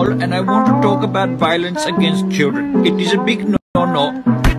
all, and I want to talk about violence against children. It is a big no-no